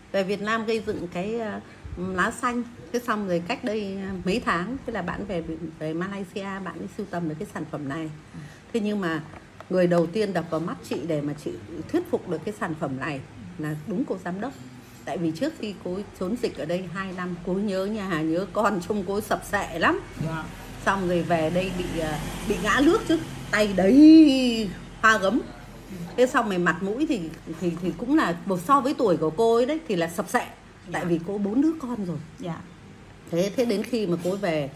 về Việt Nam gây dựng cái lá xanh. Thế xong rồi cách đây mấy tháng, thế là bạn về Malaysia, bạn ấy sưu tầm được cái sản phẩm này. Thế nhưng mà người đầu tiên đập vào mắt chị để mà chị thuyết phục được cái sản phẩm này là đúng cô giám đốc. Tại vì trước khi cô trốn dịch ở đây 2 năm, cô nhớ nhà, nhớ con, trông cô sập sệ lắm. Xong rồi về đây bị ngã nước chứ, tay đấy hoa gấm. Thế xong rồi mặt mũi thì cũng là so với tuổi của cô ấy đấy thì là sập sệ. Tại vì cô 4 đứa con rồi. Thế đến khi mà cô về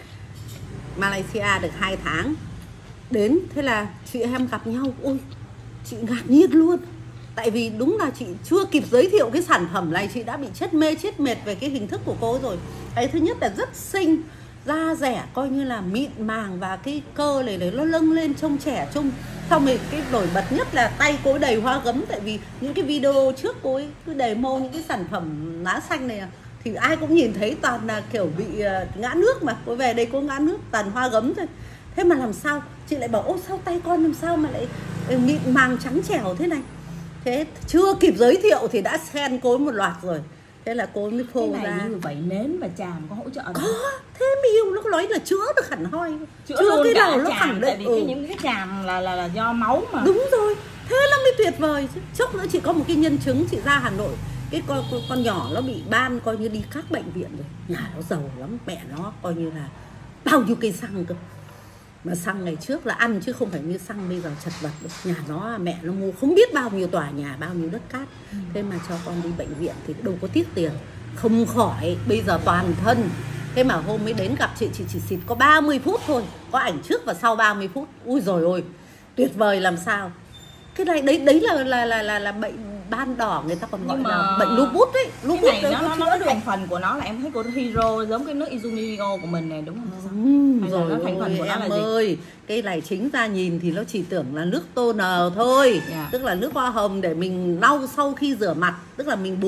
Malaysia được 2 tháng đến, thế là chị em gặp nhau, ôi chị ngạc nhiên luôn. Tại vì đúng là chị chưa kịp giới thiệu cái sản phẩm này, chị đã bị chết mê chết mệt về cái hình thức của cô rồi. Cái thứ nhất là rất xinh, da rẻ coi như là mịn màng, và cái cơ này nó lâng lên trông trẻ trung. Xong rồi cái nổi bật nhất là tay cô đầy hoa gấm. Tại vì những cái video trước cô ấy cứ demo những cái sản phẩm lá xanh này thì ai cũng nhìn thấy toàn là kiểu bị ngã nước, mà cô về đây cô ngã nước toàn hoa gấm thôi. Thế mà làm sao chị lại bảo ôi sao tay con làm sao mà lại mịn màng trắng trẻo thế này. Thế chưa kịp giới thiệu thì đã khen cô một loạt rồi. Thế là cô mới phô ra. Như vậy nến và chàm có hỗ trợ không? Có, thế mới yêu nó nói là chữa được hẳn hoi. Chữa cái đầu nó khẳng định. Tại vì những cái chàm là do máu mà. Đúng rồi, thế nó mới tuyệt vời chứ. Chốc nữa chị có một cái nhân chứng, chị ra Hà Nội, cái con nhỏ nó bị ban coi như đi các bệnh viện rồi. Nhà nó giàu lắm, mẹ nó coi như là bao nhiêu cây xăng cơ. Mà xăng ngày trước là ăn chứ không phải như xăng bây giờ chật vật được. Nhà nó, mẹ nó mua không biết bao nhiêu tòa nhà, bao nhiêu đất cát. Thế mà cho con đi bệnh viện thì đâu có tiếc tiền. Không khỏi, bây giờ toàn thân. Thế mà hôm mới đến gặp chị chỉ xịt có 30 phút thôi. Có ảnh trước và sau 30 phút. Ui dồi ôi, tuyệt vời làm sao. Cái này đấy là bệnh ban đỏ, người ta còn gọi là bệnh lupus ấy. Lupus cái này nó có thành phần của nó là em thấy của Hero giống cái nước Izumio của mình này đúng không? Rồi nó thành phần của nó là gì? Cái này chính ra nhìn thì nó chỉ tưởng là nước toner thôi. Tức là nước hoa hồng để mình lau sau khi rửa mặt. Tức là mình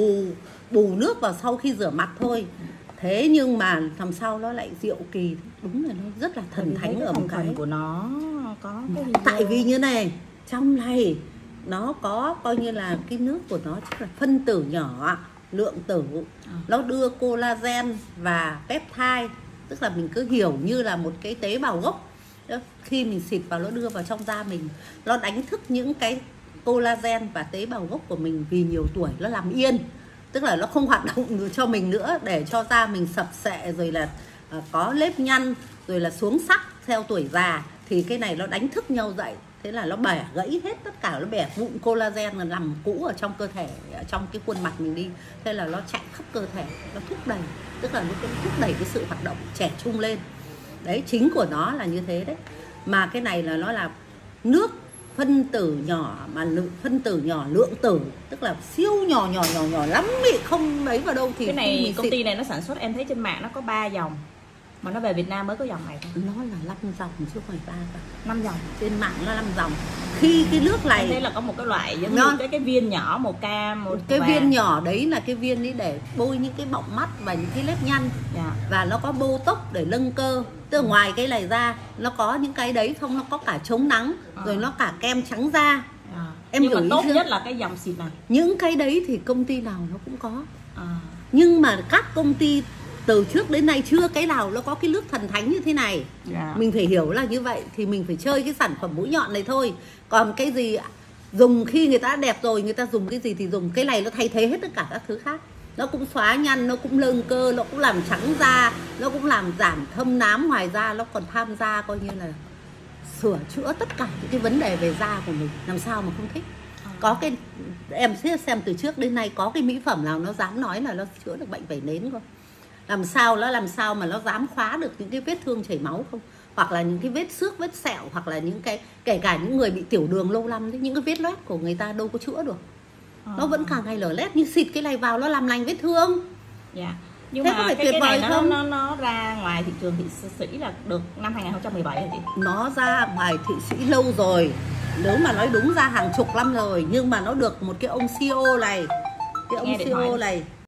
bù nước vào sau khi rửa mặt thôi. Thế nhưng mà làm sao nó lại diệu kỳ. Đúng là nó rất là thần thánh ở một cái. Thành phần của nó có cái tại vì như này, trong này nó có coi như là cái nước của nó chắc là phân tử nhỏ, lượng tử. Nó đưa collagen và peptide. Tức là mình cứ hiểu như là một cái tế bào gốc. Khi mình xịt vào nó đưa vào trong da mình, nó đánh thức những cái collagen và tế bào gốc của mình vì nhiều tuổi nó làm yên. Tức là nó không hoạt động cho mình nữa, để cho da mình sập sệ, rồi là có nếp nhăn, rồi là xuống sắc theo tuổi già. Thì cái này nó đánh thức nhau dậy. Thế là nó bẻ gãy hết tất cả, nó bẻ vụn collagen là nằm cũ ở trong cơ thể, ở trong cái khuôn mặt mình đi. Thế là nó chạy khắp cơ thể, nó thúc đẩy. Tức là nó cũng thúc đẩy cái sự hoạt động trẻ trung lên. Đấy, chính của nó là như thế đấy. Mà cái này là nó là nước phân tử nhỏ, mà phân tử nhỏ lượng tử. Tức là siêu nhỏ lắm ý, không lấy vào đâu thì cái này công ty này nó sản xuất, em thấy trên mạng nó có 3 dòng. Mà nó về Việt Nam mới có dòng này thôi. Nó là 5 dòng chứ không phải 3 dòng. 5 dòng. Trên mạng nó 5 dòng. Khi cái nước này, em thấy là có một cái loại giống như cái viên nhỏ màu cam, một cái viên nhỏ đấy là cái viên ấy để bôi những cái bọng mắt và những cái nếp nhăn. Và nó có botox để nâng cơ. Từ ngoài cái này ra nó có những cái đấy, không nó có cả chống nắng, rồi nó cả kem trắng da. Em nhưng mà tốt nhất là cái dòng xịt này. Những cái đấy thì công ty nào nó cũng có. Nhưng mà các công ty từ trước đến nay chưa cái nào nó có cái nước thần thánh như thế này. Mình phải hiểu là như vậy thì mình phải chơi cái sản phẩm mũi nhọn này thôi. Còn cái gì dùng khi người ta đẹp rồi, người ta dùng cái gì thì dùng. Cái này nó thay thế hết tất cả các thứ khác. Nó cũng xóa nhăn, nó cũng nâng cơ, nó cũng làm trắng da, nó cũng làm giảm thâm nám. Ngoài ra nó còn tham gia coi như là sửa chữa tất cả những cái vấn đề về da của mình. Làm sao mà không thích. Có cái, em xem từ trước đến nay có cái mỹ phẩm nào nó dám nói là nó chữa được bệnh vẩy nến không? Làm sao mà nó dám khóa được những cái vết thương chảy máu không? Hoặc là những cái vết xước, vết sẹo, hoặc là những cái, kể cả những người bị tiểu đường lâu năm đấy, những cái vết loét của người ta đâu có chữa được. Nó vẫn càng ngày lở lét, nhưng xịt cái này vào nó làm lành vết thương. Nhưng thế mà có phải tuyệt vời này không? Nó ra ngoài thị trường thị sĩ là được năm 2017 rồi chị. Nó ra ngoài thị sĩ lâu rồi. Nếu mà nói đúng ra hàng chục năm rồi. Nhưng mà nó được một cái ông CEO này. Cái ông CEO này